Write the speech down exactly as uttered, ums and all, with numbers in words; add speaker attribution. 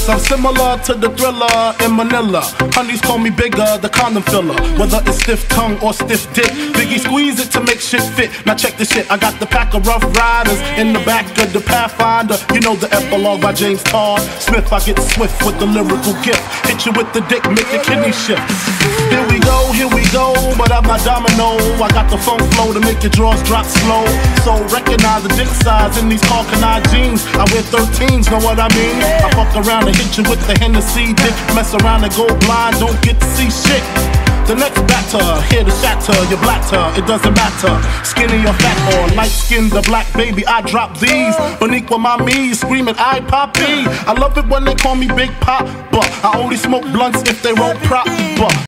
Speaker 1: Yes, I'm similar to the Thriller in Manila. Honeys call me bigger, the condom filler. Whether it's stiff tongue or stiff dick, Biggie squeeze it to make shit fit. Now check this shit, I got the pack of Rough Riders in the back of the Pathfinder. You know the epilogue by James Todd Smith. I get swift with the lyrical gift. Hit you with the dick, make your kidney shift. Here we go, here we go, but I'm not domino. I got the funk flow to make your drawers drop slow. So recognize the dick size in these Carcanine jeans. I wear thirteens, know what I mean? I fuck around and hit you with the Hennessy dick. Mess around and go blind, don't get to see shit. The next batter, here to shatter your blatter, it doesn't matter. Skinny or fat or light skinned or black, baby, I drop these. Boniqua mommy screaming, I poppy. I love it when they call me Big Pop, but I only smoke blunts if they roll prop.